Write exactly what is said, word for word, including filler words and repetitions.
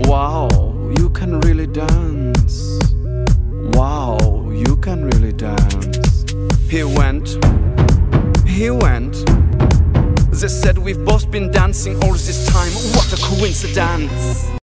Wow, you can really dance. Wow, you can really dance. He went, he went. They said we've both been dancing all this time. What a coincidence.